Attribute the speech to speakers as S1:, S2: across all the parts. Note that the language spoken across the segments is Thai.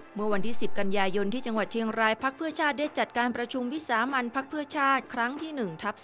S1: เมื่อวันที่ 10 กันยายนที่จังหวัดเชียงรายพรรคเพื่อชาติได้จัดการประชุมวิสามัญพรรคเพื่อชาติครั้งที่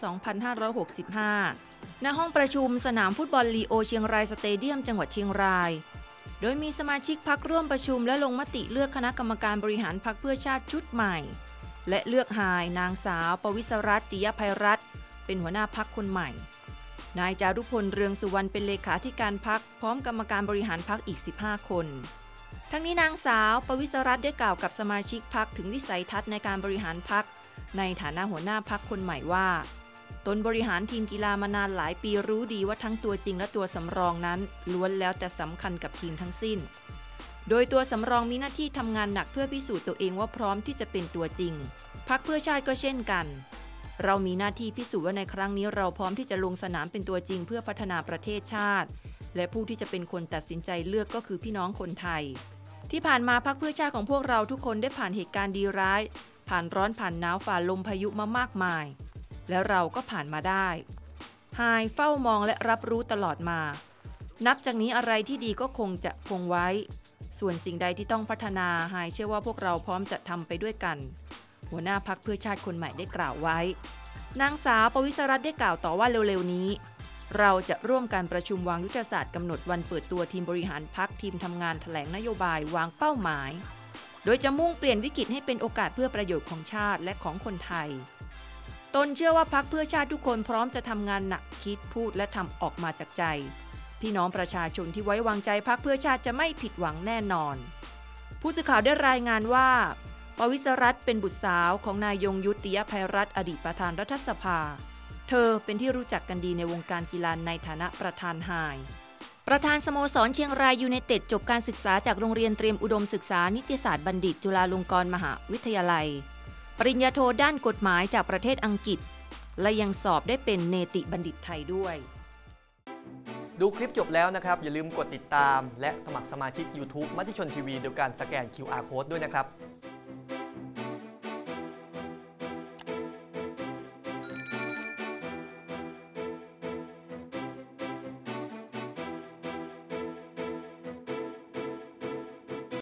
S1: 1/2565 ณ ห้องประชุมสนามฟุตบอลลีโอเชียงรายสเตเดียมจังหวัดเชียงรายโดยมีสมาชิกพรรคร่วมประชุมและลงมติเลือกคณะกรรมการบริหารพรรคเพื่อชาติชุดใหม่และเลือกนางสาวปวิศรัตน์ ติยภัยรัตน์เป็นหัวหน้าพรรคคนใหม่นายจารุพล เรืองสุวรรณเป็นเลขาธิการพรรคพร้อมกรรมการบริหารพรรคอีก 15 คนทั้งนี้นางสาวปวิศรัตน์ได้กล่าวกับสมาชิกพรรคถึงวิสัยทัศน์ในการบริหารพรรคในฐานะหัวหน้าพรรคคนใหม่ว่าตนบริหารทีมกีฬามานานหลายปีรู้ดีว่าทั้งตัวจริงและตัวสำรองนั้นล้วนแล้วแต่สำคัญกับทีมทั้งสิ้นโดยตัวสำรองมีหน้าที่ทำงานหนักเพื่อพิสูจน์ตัวเองว่าพร้อมที่จะเป็นตัวจริงพรรคเพื่อชาติก็เช่นกันเรามีหน้าที่พิสูจน์ว่าในครั้งนี้เราพร้อมที่จะลงสนามเป็นตัวจริงเพื่อพัฒนาประเทศชาติและผู้ที่จะเป็นคนตัดสินใจเลือกก็คือพี่น้องคนไทยที่ผ่านมาพรรคเพื่อชาติของพวกเราทุกคนได้ผ่านเหตุการณ์ดีร้ายผ่านร้อนผ่านหนาวฝ่าลมพายุมามากมายและเราก็ผ่านมาได้ไฮเฝ้ามองและรับรู้ตลอดมานับจากนี้อะไรที่ดีก็คงจะคงไว้ส่วนสิ่งใดที่ต้องพัฒนาไฮเชื่อว่าพวกเราพร้อมจะทำไปด้วยกันหัวหน้าพรรคเพื่อชาติคนใหม่ได้กล่าวไว้นางสาวปวิศรัตน์ได้กล่าวต่อว่าเร็วๆนี้เราจะร่วมการประชุมวางยุทธศาสตร์กำหนดวันเปิดตัวทีมบริหารพรรคทีมทำงานแถลงนโยบายวางเป้าหมายโดยจะมุ่งเปลี่ยนวิกฤตให้เป็นโอกาสเพื่อประโยชน์ของชาติและของคนไทยตนเชื่อว่าพรรคเพื่อชาติทุกคนพร้อมจะทำงานหนักคิดพูดและทำออกมาจากใจพี่น้องประชาชนที่ไว้วางใจพรรคเพื่อชาติจะไม่ผิดหวังแน่นอนผู้สื่อข่าวได้รายงานว่าปวิศรัตน์เป็นบุตรสาวของนายยงยุทธ ติยภัยรัตน์อดีตประธานรัฐสภาเธอเป็นที่รู้จักกันดีในวงการกีฬาในฐานะประธานไฮประธานสโมสรเชียงรายยูไนเต็ดจบการศึกษาจากโรงเรียนเตรียมอุดมศึกษานิติศาสตร์บัณฑิตจุฬาลงกรณ์มหาวิทยาลัยปริญญาโทด้านกฎหมายจากประเทศอังกฤษและยังสอบได้เป็นเนติบัณฑิตไทยด้วย
S2: ดูคลิปจบแล้วนะครับอย่าลืมกดติดตามและสมัครสมาชิก YouTube มติชนทีวีโดยการสแกน QR Code ด้วยนะครับ